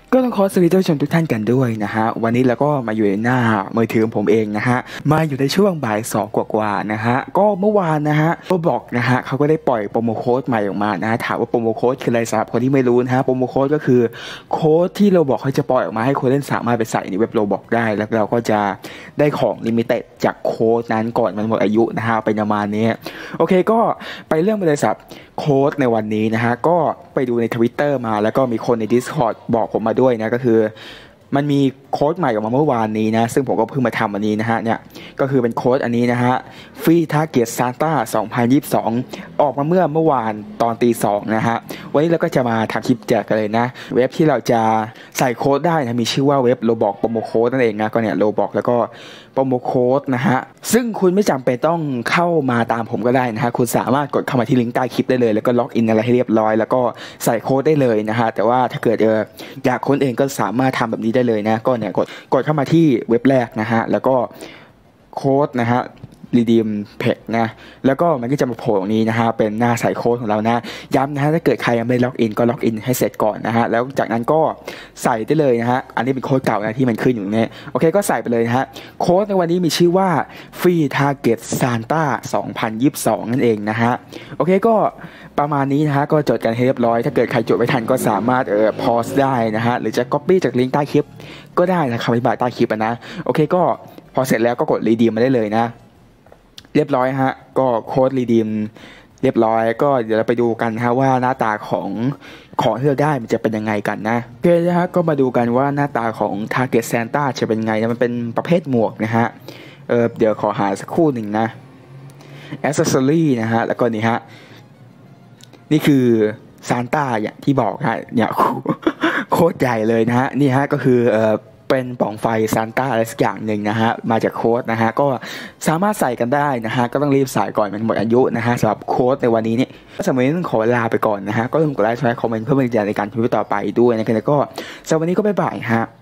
ก็ต้องขอสวัสดีท่านผู้ชมทุกท่านกันด้วยนะฮะวันนี้เราก็มาอยู่ในหน้ามือถือของผมเองนะฮะมาอยู่ในช่วงบ่ายสองกว่าๆนะฮะก็เมื่อวานนะฮะก็บอกนะฮะเขาก็ได้ปล่อยโปรโมโค้ดใหม่ออกมานะฮะถามว่าโปรโมโค้ดคืออะไรสำหรับคนที่ไม่รู้นะฮะโปรโมโค้ดก็คือโค้ดที่เราบอกเขาจะปล่อยออกมาให้คนเล่นสามารถไปใส่ในเว็บโรบอกได้แล้วเราก็จะได้ของลิมิเต็ดจากโค้ดนั้นก่อนมันหมดอายุนะฮะเป็นประมาณนี้โอเคก็ไปเรื่องบริษัทโค้ดในวันนี้นะฮะก็ไปดูใน Twitter มาแล้วก็มีคนใน Discord บอกผมมาด้วยนะก็คือมันมีโค้ดใหม่ออกมาเมื่อวานนี้นะซึ่งผมก็เพิ่งมาทำวันนี้นะฮะเนี่ยก็คือเป็นโค้ดอันนี้นะฮะฟรีทาร์เก็ตซานต้า2022ออกมาเมื่อวานตอนตีสองนะฮะวันนี้เราก็จะมาทำคลิปแจกกันเลยนะเว็บที่เราจะใส่โค้ดได้นะมีชื่อว่าเว็บโรบอกโปรโมโค้ดนั่นเองนะก็เนี่ยโรบอกแล้วก็โปรโมโค้ดนะฮะซึ่งคุณไม่จำเป็นต้องเข้ามาตามผมก็ได้นะฮะคุณสามารถกดเข้ามาที่ลิงก์ใต้คลิปได้เลยแล้วก็ล็อกอินอะไรให้เรียบร้อยแล้วก็ใส่โค้ดได้เลยนะฮะแต่ว่าถ้าเกิดอยากค้นเองก็สามารถทำแบบนี้ได้เลยนะก็เนี่ยกดเข้ามาที่เว็บแรกนะฮะแล้วก็โค้ดนะฮะredeem pack นะแล้วก็มันก็จะมาโผล่ตรงนี้นะฮะเป็นหน้าใส่โค้ดของเรานะย้ำนะฮะถ้าเกิดใครยังไม่ล็อกอินก็ล็อกอินให้เสร็จก่อนนะฮะแล้วจากนั้นก็ใส่ได้เลยนะฮะอันนี้เป็นโค้ดเก่านะที่มันขึ้นอยู่เนี่ยโอเคก็ใส่ไปเลยนะฮะโค้ดในวันนี้มีชื่อว่า Free Target Santa 2022นั่นเองนะฮะโอเคก็ประมาณนี้นะฮะก็จดกันให้เรียบร้อยถ้าเกิดใครจดไม่ทันก็สามารถพอสได้นะฮะหรือจะ copy จากลิงก์ใต้คลิปก็ได้นะคำอธิบายใต้คลิปนะโอเคก็พอเสร็จแล้วก็กด redeem มาได้เลยนะเรียบร้อยฮะก็โค้ดรีดีมเรียบร้อยก็เดี๋ยวเราไปดูกันฮะว่าหน้าตาของที่เราได้มันจะเป็นยังไงกันนะโอเคนะฮะก็มาดูกันว่าหน้าตาของ Target Santa จะเป็นไงนะมันเป็นประเภทหมวกนะฮะเดี๋ยวขอหาสักครู่หนึ่งนะ Accessory นะฮะแล้วก็นี่ฮะนี่คือซานต้าอย่างที่บอกฮะเนี่ยโคตรใหญ่เลยนะฮะนี่ฮะก็คือเป็นปล่องไฟซานต้าอะไรสักอย่างหนึ่งนะฮะมาจากโค้ดนะฮะก็สามารถใส่กันได้นะฮะก็ต้องรีบใส่ก่อนมันหมดอายุนะฮะสำหรับโค้ดในวันนี้เนี่ยสำหรับวันนี้ต้องขอลาไปก่อนนะฮะก็อย่าลืมกดไลค์แชร์คอมเมนต์เพื่อเป็นกำลังใจในการทำวิดีโอต่อไปด้วยนะครับแล้วก็สำหรับวันนี้ก็บ๊ายบายฮะ